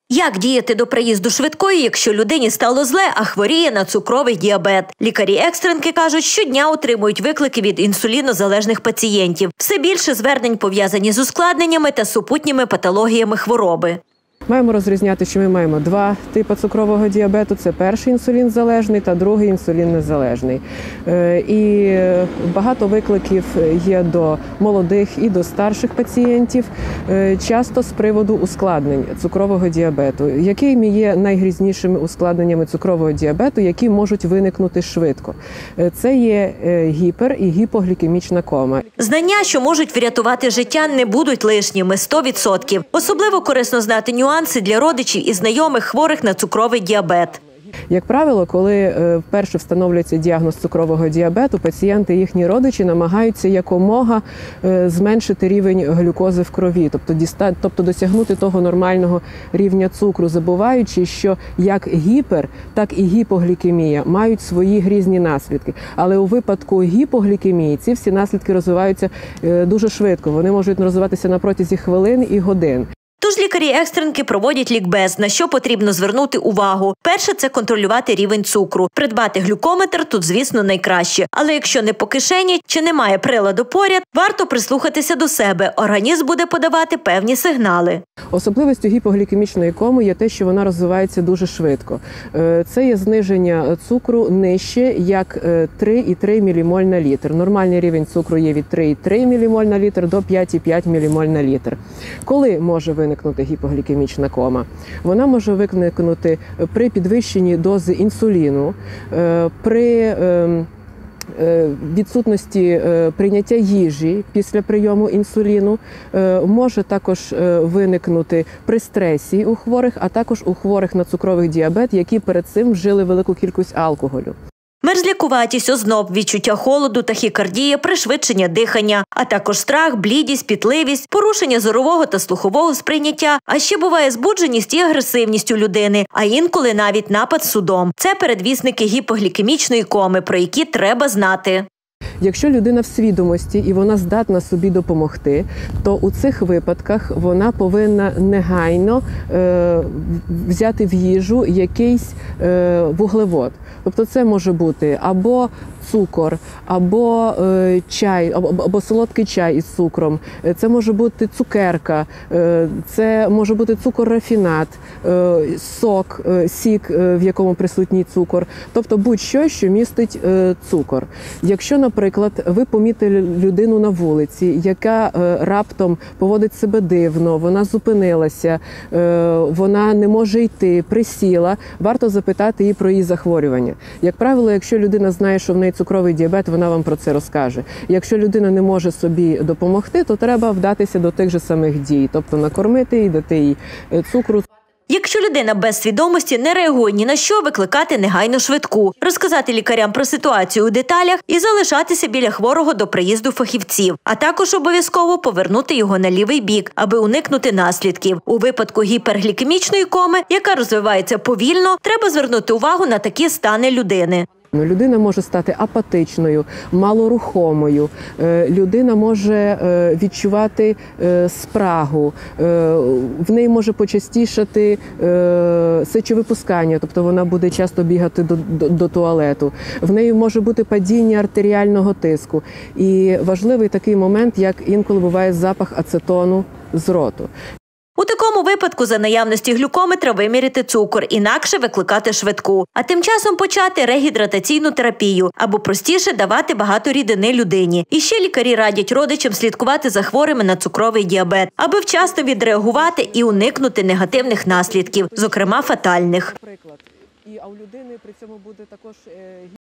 Як діяти до приїзду швидкої, якщо людині стало зле, а хворіє на цукровий діабет? Лікарі-екстренки кажуть, щодня отримують виклики від інсулінозалежних пацієнтів. Все більше звернень пов'язані з ускладненнями та супутніми патологіями хвороби. Маємо розрізняти, що ми маємо два типи цукрового діабету. Це перший інсулінзалежний та другий інсуліннезалежний. І багато викликів є до молодих і до старших пацієнтів, часто з приводу ускладнень цукрового діабету. Якими є найгрізнішими ускладненнями цукрового діабету, які можуть виникнути швидко? Це є гіпер- і гіпоглікемічна кома. Знання, що можуть врятувати життя, не будуть лишніми 100%. Особливо корисно знати нюанси для родичів і знайомих хворих на цукровий діабет. Як правило, коли вперше встановлюється діагноз цукрового діабету, пацієнти і їхні родичі намагаються якомога зменшити рівень глюкози в крові, тобто досягнути того нормального рівня цукру, забуваючи, що як гіпер, так і гіпоглікемія мають свої грізні наслідки. Але у випадку гіпоглікемії ці всі наслідки розвиваються дуже швидко. Вони можуть розвиватися на протязі хвилин і годин. Тож лікарі-екстренки проводять лікбез, на що потрібно звернути увагу. Перше – це контролювати рівень цукру. Придбати глюкометр тут, звісно, найкраще. Але якщо не по кишені чи немає приладу поряд, варто прислухатися до себе. Організм буде подавати певні сигнали. Особливістю гіпоглікемічної коми є те, що вона розвивається дуже швидко. Це є зниження цукру нижче, як 3,3 ммоль на літр. Нормальний рівень цукру є від 3,3 ммоль на літр до 5,5 ммоль на літр. Коли може виникнути гіпоглікемічна кома? Вона може виникнути при підвищенні дози інсуліну, при відсутності прийняття їжі після прийому інсуліну, може також виникнути при стресі у хворих, а також у хворих на цукровий діабет, які перед цим вжили велику кількість алкоголю. Мерзлякуватість, озноб, відчуття холоду, тахікардія, пришвидшення дихання, а також страх, блідість, пітливість, порушення зорового та слухового сприйняття, а ще буває збудженість і агресивність у людини, а інколи навіть напад судом. Це передвісники гіпоглікемічної коми, про які треба знати. Якщо людина в свідомості і вона здатна собі допомогти, то у цих випадках вона повинна негайно взяти в їжу якийсь вуглевод. Тобто це може бути або цукор, або чай, або солодкий чай із цукром, це може бути цукерка, це може бути цукор-рафінат, сік, в якому присутній цукор, тобто будь-що, що містить цукор. Якщо, наприклад, ви помітили людину на вулиці, яка раптом поводить себе дивно, вона зупинилася, вона не може йти, присіла, варто запитати її про її захворювання. Як правило, якщо людина знає, що в неї цукровий діабет, вона вам про це розкаже. Якщо людина не може собі допомогти, то треба вдатися до тих же самих дій, тобто накормити її, дати їй цукру. Якщо людина без свідомості не реагує ні на що, викликати негайно швидку, розказати лікарям про ситуацію у деталях і залишатися біля хворого до приїзду фахівців, а також обов'язково повернути його на лівий бік, аби уникнути наслідків. У випадку гіперглікемічної коми, яка розвивається повільно, треба звернути увагу на такі стани людини. Людина може стати апатичною, малорухомою, людина може відчувати спрагу, в неї може почастішати сечовипускання, тобто вона буде часто бігати до туалету, в неї може бути падіння артеріального тиску. І важливий такий момент, як інколи буває запах ацетону з роту. У такому випадку за наявності глюкометра виміряти цукор, інакше викликати швидку. А тим часом почати регідратаційну терапію, або простіше давати багато рідини людині. І ще лікарі радять родичам слідкувати за хворими на цукровий діабет, аби вчасно відреагувати і уникнути негативних наслідків, зокрема фатальних. І у людини при цьому буде також